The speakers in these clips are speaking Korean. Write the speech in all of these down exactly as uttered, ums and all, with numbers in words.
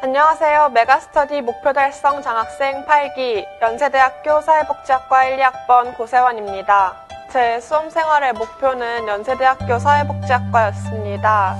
안녕하세요. 메가스터디 목표 달성 장학생 팔 기 연세대학교 사회복지학과 일, 이 학번 고세원입니다. 제 수험생활의 목표는 연세대학교 사회복지학과였습니다.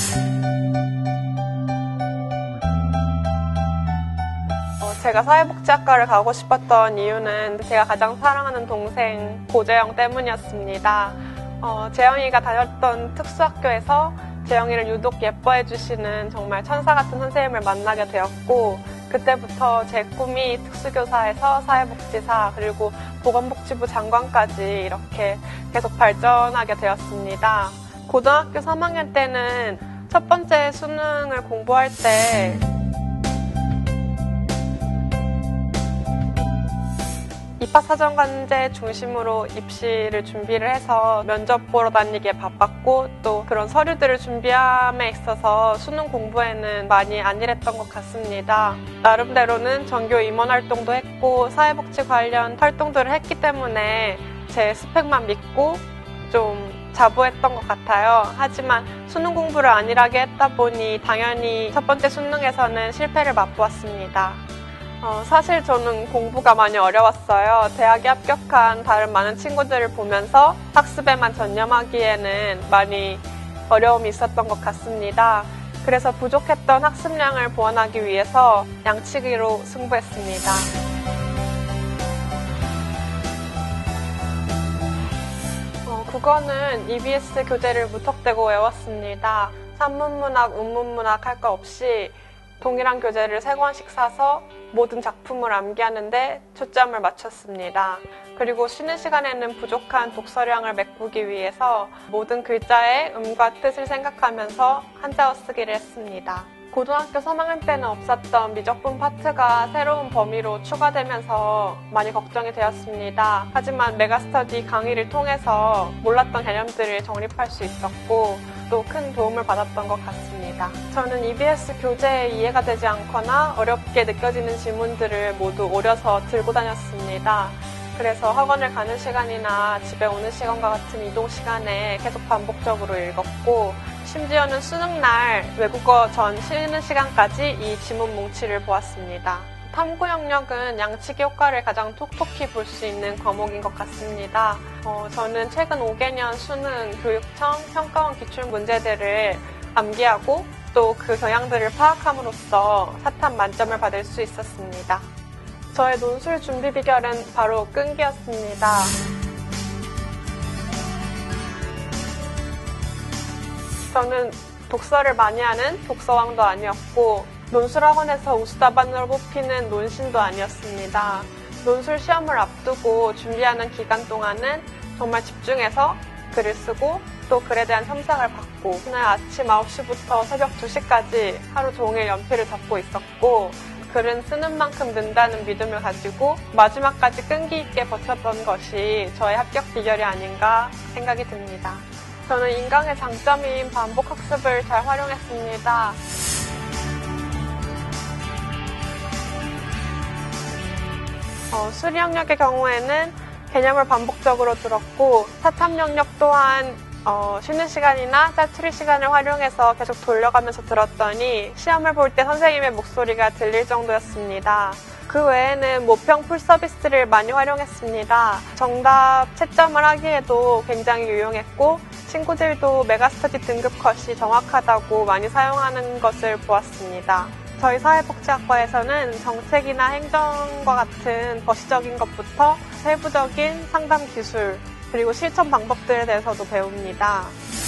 어, 제가 사회복지학과를 가고 싶었던 이유는 제가 가장 사랑하는 동생 고재영 때문이었습니다. 어, 재영이가 다녔던 특수학교에서 재영이를 유독 예뻐해 주시는 정말 천사 같은 선생님을 만나게 되었고, 그때부터 제 꿈이 특수교사에서 사회복지사 그리고 보건복지부 장관까지 이렇게 계속 발전하게 되었습니다. 고등학교 삼 학년 때는 첫 번째 수능을 공부할 때 입학사정관제 중심으로 입시를 준비를 해서 면접 보러 다니기에 바빴고, 또 그런 서류들을 준비함에 있어서 수능 공부에는 많이 안일했던 것 같습니다. 나름대로는 전교 임원 활동도 했고 사회복지 관련 활동들을 했기 때문에 제 스펙만 믿고 좀 자부했던 것 같아요. 하지만 수능 공부를 안일하게 했다 보니 당연히 첫 번째 수능에서는 실패를 맛보았습니다. 어, 사실 저는 공부가 많이 어려웠어요. 대학에 합격한 다른 많은 친구들을 보면서 학습에만 전념하기에는 많이 어려움이 있었던 것 같습니다. 그래서 부족했던 학습량을 보완하기 위해서 양치기로 승부했습니다. 어, 국어는 이비에스 교재를 무턱대고 외웠습니다. 산문문학, 운문문학 할 거 없이 동일한 교재를 세 권씩 사서 모든 작품을 암기하는데 초점을 맞췄습니다. 그리고 쉬는 시간에는 부족한 독서량을 메꾸기 위해서 모든 글자의 음과 뜻을 생각하면서 한자어 쓰기를 했습니다. 고등학교 삼 학년 때는 없었던 미적분 파트가 새로운 범위로 추가되면서 많이 걱정이 되었습니다. 하지만 메가스터디 강의를 통해서 몰랐던 개념들을 정립할 수 있었고 또 큰 도움을 받았던 것 같습니다. 저는 이비에스 교재에 이해가 되지 않거나 어렵게 느껴지는 지문들을 모두 오려서 들고 다녔습니다. 그래서 학원을 가는 시간이나 집에 오는 시간과 같은 이동 시간에 계속 반복적으로 읽었고, 심지어는 수능날 외국어 전 쉬는 시간까지 이 지문 뭉치를 보았습니다. 탐구 영역은 양치기 효과를 가장 톡톡히 볼 수 있는 과목인 것 같습니다. 어, 저는 최근 오 개년 수능, 교육청, 평가원 기출 문제들을 암기하고 또 그 경향들을 파악함으로써 사탐 만점을 받을 수 있었습니다. 저의 논술 준비 비결은 바로 끈기였습니다. 저는 독서를 많이 하는 독서왕도 아니었고 논술학원에서 우수다반으로 뽑히는 논신도 아니었습니다. 논술 시험을 앞두고 준비하는 기간 동안은 정말 집중해서 글을 쓰고 또 글에 대한 첨삭을 받고 그날 아침 아홉 시부터 새벽 두 시까지 하루 종일 연필을 잡고 있었고, 글은 쓰는 만큼 는다는 믿음을 가지고 마지막까지 끈기 있게 버텼던 것이 저의 합격 비결이 아닌가 생각이 듭니다. 저는 인강의 장점인 반복학습을 잘 활용했습니다. 어, 수리 영역의 경우에는 개념을 반복적으로 들었고, 사탐 영역 또한 어, 쉬는 시간이나 짜투리 시간을 활용해서 계속 돌려가면서 들었더니 시험을 볼 때 선생님의 목소리가 들릴 정도였습니다. 그 외에는 모평 풀 서비스를 많이 활용했습니다. 정답 채점을 하기에도 굉장히 유용했고, 친구들도 메가스터디 등급 컷이 정확하다고 많이 사용하는 것을 보았습니다. 저희 사회복지학과에서는 정책이나 행정과 같은 거시적인 것부터 세부적인 상담 기술, 그리고 실천 방법들에 대해서도 배웁니다.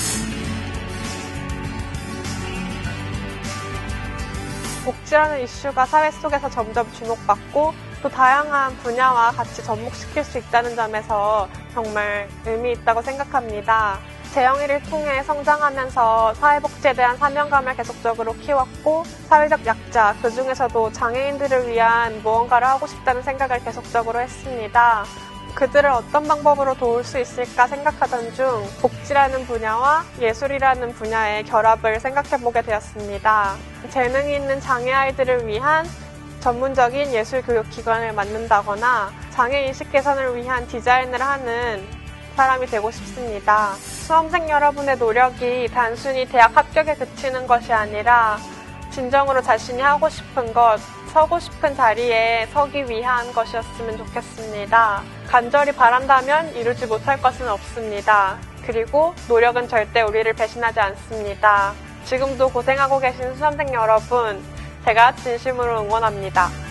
복지라는 이슈가 사회 속에서 점점 주목받고 또 다양한 분야와 같이 접목시킬 수 있다는 점에서 정말 의미 있다고 생각합니다. 재영이를 통해 성장하면서 사회복지에 대한 사명감을 계속적으로 키웠고, 사회적 약자, 그 중에서도 장애인들을 위한 무언가를 하고 싶다는 생각을 계속적으로 했습니다. 그들을 어떤 방법으로 도울 수 있을까 생각하던 중 복지라는 분야와 예술이라는 분야의 결합을 생각해보게 되었습니다. 재능이 있는 장애아이들을 위한 전문적인 예술교육기관을 만든다거나 장애인식 개선을 위한 디자인을 하는 사람이 되고 싶습니다. 수험생 여러분의 노력이 단순히 대학 합격에 그치는 것이 아니라 진정으로 자신이 하고 싶은 것, 서고 싶은 자리에 서기 위한 것이었으면 좋겠습니다. 간절히 바란다면 이루지 못할 것은 없습니다. 그리고 노력은 절대 우리를 배신하지 않습니다. 지금도 고생하고 계신 수험생 여러분, 제가 진심으로 응원합니다.